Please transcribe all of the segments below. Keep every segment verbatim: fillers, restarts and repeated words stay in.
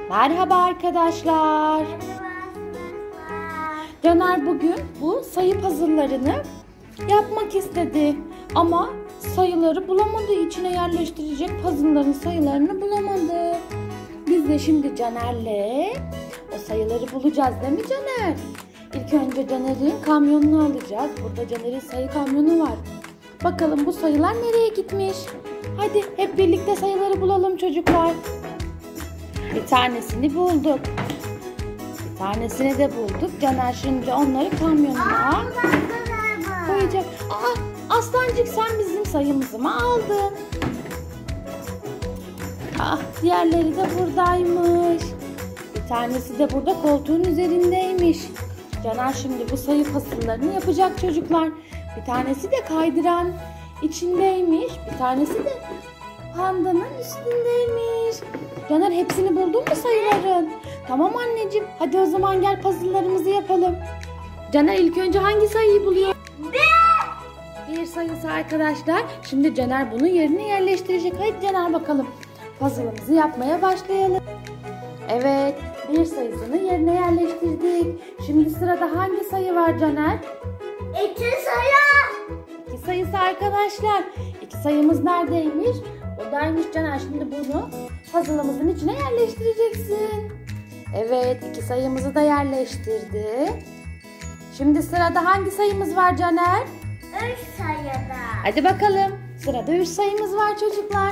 Merhaba arkadaşlar. Caner bugün bu sayı puzzle'larını yapmak istedi. Ama sayıları bulamadı. İçine yerleştirecek puzzle'ların sayılarını bulamadı. Biz de şimdi Caner'le o sayıları bulacağız değil mi Caner? İlk önce Caner'in kamyonunu alacağız. Burada Caner'in sayı kamyonu var. Bakalım bu sayılar nereye gitmiş? Hadi hep birlikte sayıları bulalım çocuklar. Bir tanesini bulduk. Bir tanesini de bulduk. Caner şimdi onları kamyonuna koyacak. Aa, Aslancık sen bizim sayımızı mı aldın? Ah, diğerleri de buradaymış. Bir tanesi de burada koltuğun üzerindeymiş. Caner şimdi bu sayı puzzle'larını yapacak çocuklar. Bir tanesi de kaydıran içindeymiş. Bir tanesi de pandanın üstündeymiş. Caner hepsini buldun mu sayıların? Tamam anneciğim. Hadi o zaman gel puzzle'larımızı yapalım. Caner ilk önce hangi sayıyı buluyor? Bir. Bir sayısı arkadaşlar. Şimdi Caner bunu yerine yerleştirecek. Hadi Caner bakalım. Puzzle'ımızı yapmaya başlayalım. Evet. Bir sayısını yerine yerleştirdik. Şimdi sırada hangi sayı var Caner? İki sayı. İki sayısı arkadaşlar. İki sayımız neredeymiş? Oradaymış Caner. Şimdi bunu puzzle'ımızın içine yerleştireceksin. Evet, iki sayımızı da yerleştirdi. Şimdi sırada hangi sayımız var Caner? Üç sayıda. Hadi bakalım. Sırada üç sayımız var çocuklar.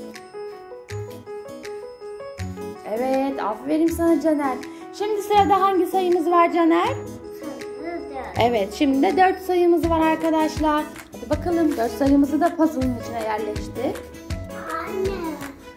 Evet, aferin sana Caner. Şimdi sırada hangi sayımız var Caner? Evet, şimdi de dört sayımız var arkadaşlar. Hadi bakalım dört sayımızı da puzzle'ın içine yerleştir. Anne.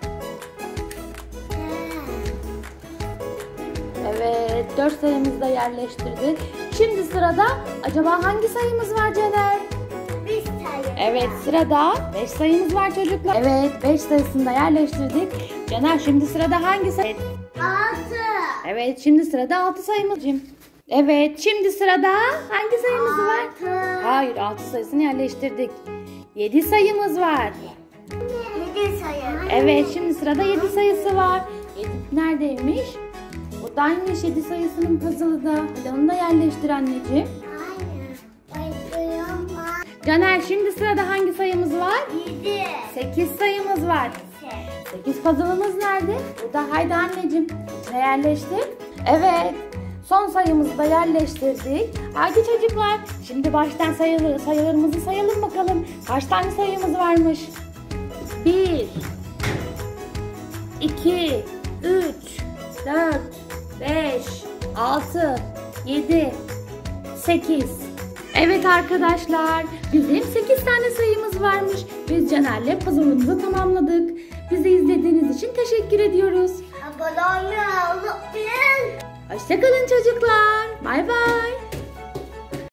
Evet, dört sayımızı da yerleştirdik. Şimdi sırada acaba hangi sayımız var Caner? Beş sayı. Evet, sırada beş sayımız var çocuklar. Evet, beş sayısını da yerleştirdik. Caner şimdi sırada hangi sayı? Altı. Evet, şimdi sırada altı sayımız. Evet, şimdi sırada hangi sayımız var? Altı. Hayır, altı sayısını yerleştirdik. yedi sayımız var. Yedi sayı. Evet, şimdi sırada yedi sayısı var. yedi neredeymiş? Buradaymış yedi sayısının puzzle'ı da. Hadi onu da yerleştir anneciğim. Caner şimdi sırada hangi sayımız var? Yedi. sekiz sayımız var. sekiz puzzle'ımız nerede? Burada. Haydi anneciğim. İçine yerleştir. Evet. Son sayımızı da yerleştirdik. Haydi çocuklar. Şimdi baştan sayıları, sayılarımızı sayalım bakalım. Kaç tane sayımız varmış? bir, iki, üç, dört, beş, altı, yedi, sekiz. Evet arkadaşlar. Bizim sekiz tane sayımız varmış. Biz Caner'le puzzle'ımızı tamamladık. Bizi izlediğiniz için teşekkür ediyoruz. Abone olmayı unutmayın. Hoşça kalın çocuklar. Bay bay.